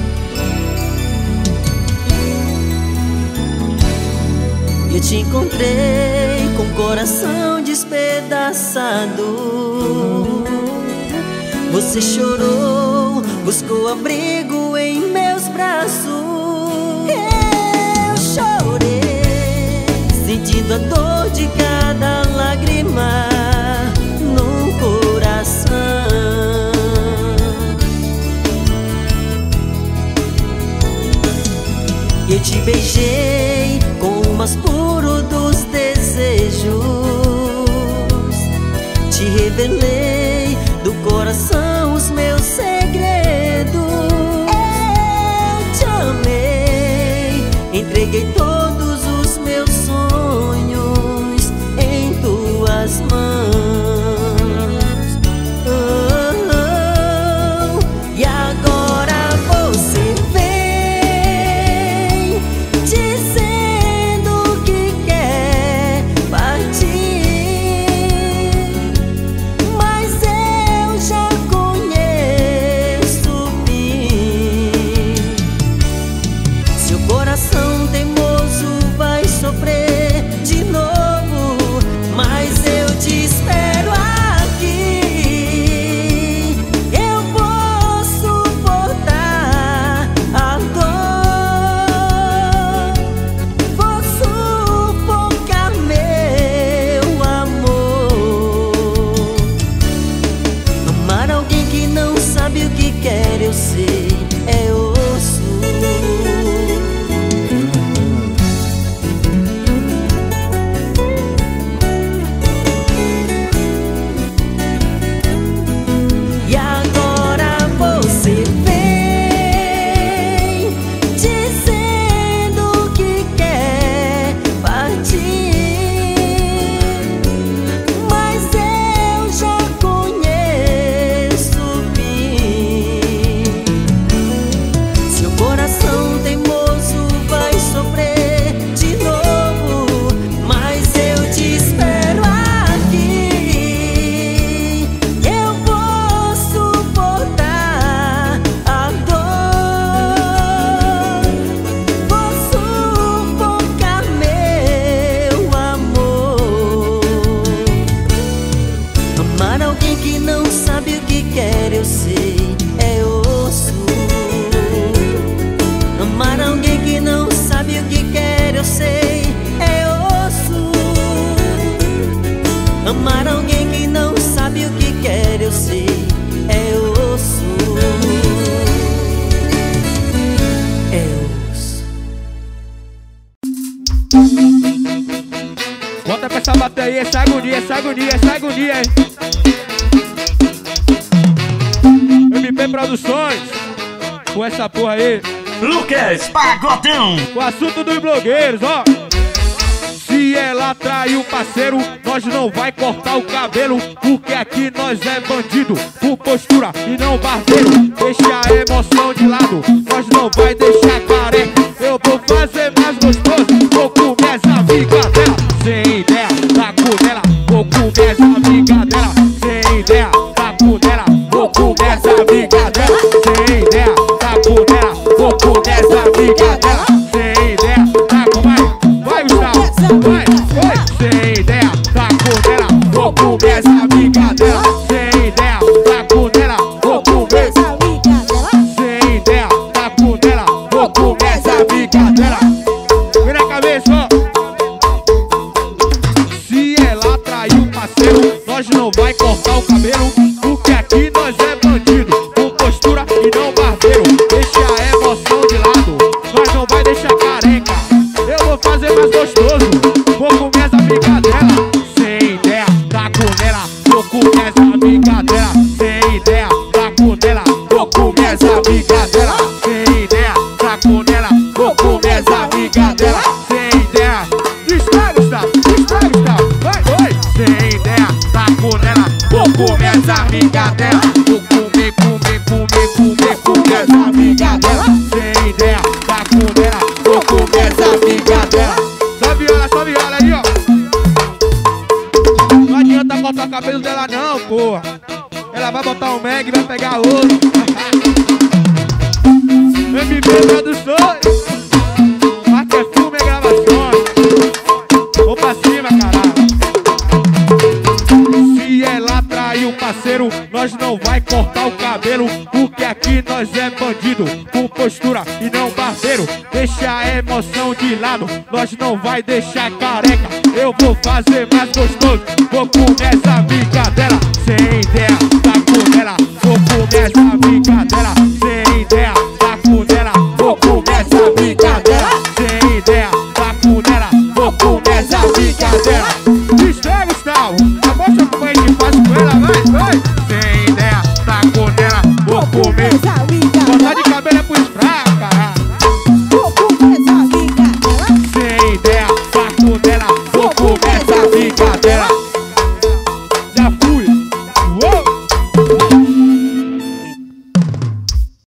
Eu te encontrei com o coração despedaçado. Você chorou, buscou abrigo em meus braços. Eu chorei, sentindo a dor de cada lágrima no coração. Eu te beijei com o mais puro dos desejos. Te revelei do coração os meus segredos. Eu te amei, entreguei todos os meus sonhos em tuas mãos. E agora você vem dizendo que quer partir, mas eu já conheço o fim. Seu coração teimoso vai sofrer de novo, mas eu te espero aqui. Eu vou suportar a dor, vou sufocar meu amor. Amar alguém que não sabe o que quer, eu sei, é osso. E agora você vem dizendo que quer partir, mas eu já conheço o fim. Seu coração teimoso vai sofrer de novo, mas eu te espero aqui. Eu vou suportar a dor, vou sufocar meu amor. Amar alguém que não sabe o que quer, eu sei, é osso. Amar alguém que não sabe o que quer, eu sei, é osso. Amar alguém que não sabe o que quer, eu sei, é osso. É osso. Bota pra essa bateria, essa agonia, essa agonia, essa agonia. MP Produções, com essa porra aí. Lucas Pagodão. O assunto dos blogueiros, ó. Se ela trai o parceiro, nós não vai cortar o cabelo, porque aqui nós é bandido, com postura e não barbeiro. Deixa a emoção de lado, nós não vai deixar careca. Eu vou fazer mais gostoso, vou comer essa amiga dela. Sem ideia, tá com ela, vou comer essa amiga dela. Sem ideia, tá com ela, vou comer essa amiga dela. Sem ideia, tá com ela, vou comer essa amiga dela. Sem ideia, tá com vai Gustavo, vai. Sem ideia, tá com ela, vou comer essa amiga dela. Sem ideia, tá com ela, vou comer essa amiga dela. Sem ideia, tá com ela, vou comer essa amiga dela. Vem na cabeça, ó. Se ela traiu o parceiro, nós não vai cortar o cabelo, porque aqui nós é bandido, com postura e não barbeiro. Deixa a emoção de lado, nós não vai deixar careca. Eu vou fazer mais gostoso, vou comer as amigas dela. Sem ideia, tá com ela, vou comer as amigas dela. Sem ideia, tá com ela, vou comer as amigas dela. Sem ideia, tá com ela, vou comer as amigas dela. Sem ideia, distrai Gustavo, vai. Sem ideia, tá com ela, vou comer as amigas dela. Vou comer as amigas dela. Sem ideia, tá com ela, vou comer as amigas dela. Só viola aí, ó. porra. Ela vai botar um Meg e vai pegar outro. MB Produções. Aqui é filme e gravações. Vou pra cima, caralho. Se ela trair o parceiro, nós não vai cortar o cabelo, porque aqui nós é bandido, com postura e não barbeiro. Deixa a emoção de lado, nós não vai deixar careca. Eu vou fazer mais gostoso, vou comer essa brincadeira. Sem ideia, tá com ela, vou comer essa brincadeira.